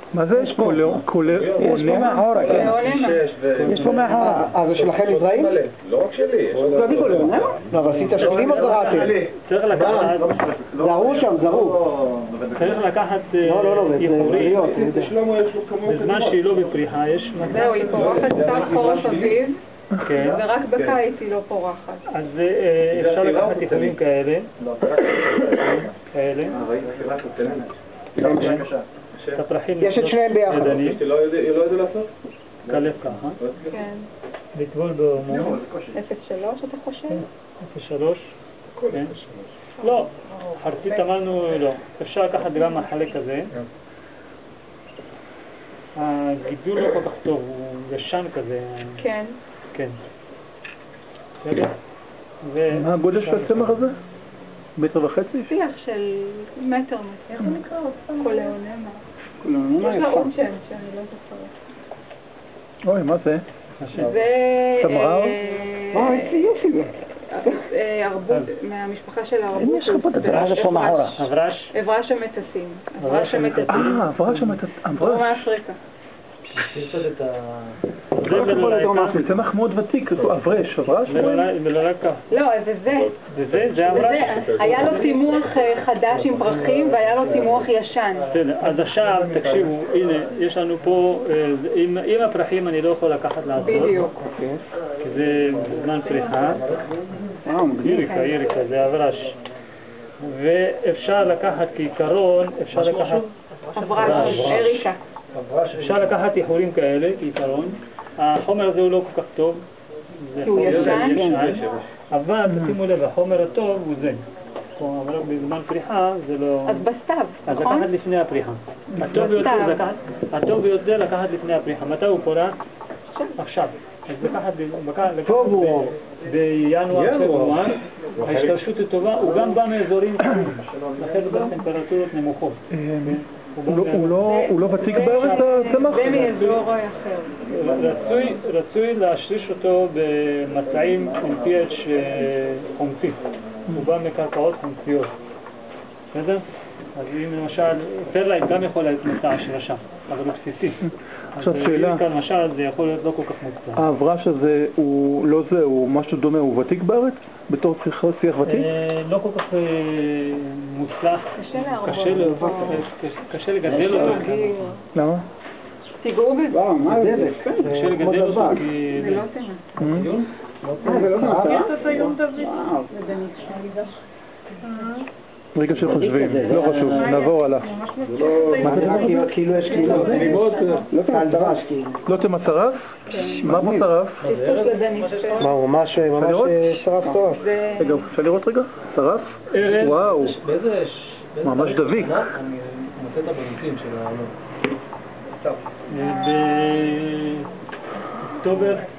מה זה? יש פה מאחורה, כן. יש פה מאחורה. אז זה שלכם נזרעים? לא רק שלי. לא, אבל עשית שבילים או זרעתם? צריך לקחת... זרעו שם, זרעו. צריך לקחת איחורים. בזמן שהיא לא בפריחה יש... זהו, היא פורחת סתם חורף אביב, ורק בקיץ היא לא פורחת. אז אפשר לקחת איחורים כאלה. כאלה. את הפרחים... יש את שניהם ביחד. היא לא יודעת לעשות? קלף ככה. כן. לטבול בהומו. 0.3 אתה חושב? 0.3. כן. לא, חרצית אמרנו לא. אפשר לקחת גם החלק הזה. הגידול לא כל כך טוב, הוא ישן כזה. כן. כן. מה הגודל של הצמח הזה? 1.5 מטר? שיח של מטר. איך הוא נקרא? קולאונמה. יש לה עוד שם שאני לא זוכרת. אוי, מה זה? זה... תמרר? איזה יופי זה. ערבות, מהמשפחה של הערבות. יש לך פה את הדבר פה מאחורה. אברש. אברש המטסים. אברש המטסים. אברש המטסים. דרום אפריקה. זה צמח מאוד ותיק, אברש. מלולקה. לא, זה אברש. היה לו תימוח חדש עם פרחים והיה לו תימוח ישן. אז עכשיו, תקשיבו, הנה, יש לנו פה, עם הפרחים אני לא יכול לקחת לעשות. בדיוק. כי זה זמן פריחה. יריקה, זה אברש. ואפשר לקחת כעיקרון, אפשר לקחת... אברש, אריקה. אפשר לקחת איחורים כאלה, כעיקרון. החומר הזה הוא לא כל כך טוב. הוא ישן? אבל שימו לב, החומר הטוב הוא זה. אבל בזמן פריחה זה לא... אז בסתיו, אז נכון? לקחת לפני הפריחה. הטוב ביותר לקחת לפני הפריחה. מתי הוא פורח? עכשיו. אז לקחת בינואר, פברואר, ההשתרשות הטובה, הוא גם בא מאזורים, לכן הוא בטמפרטורות נמוכות. הוא לא ותיק בארץ הצמח? זה מאזור אחר. רצוי להשריש אותו במצעים עם pH חומצי. הוא בא מקרקעות חומציות. בסדר? אז אם למשל, פרלייט גם יכול להיות מצע השרשה, אבל הוא בסיסי. עכשיו שאלה. אז למשל זה יכול להיות לא כל כך מוצע. האברש הזה הוא לא זה, הוא משהו דומה, הוא ותיק בארץ? בתור שיח ותיק? לא כל כך מוצלח. קשה לגדל אותו. למה? תיגעו בזה. מה זה? קשה לגדל אותו כי... זה לא תמה. זה לא תמה. יש את היום דוד. רגע שחושבים, לא חשוב, נעבור הלאה. מה זה דבר? כאילו יש כאילו... לא תמה צרף. לא תמה צרף? מה פה צרף? מה, הוא ממש צרף. רגע, אפשר לראות רגע? צרף? וואו, ממש דביק. אני מוצא את הבנקים של העולם. באוקטובר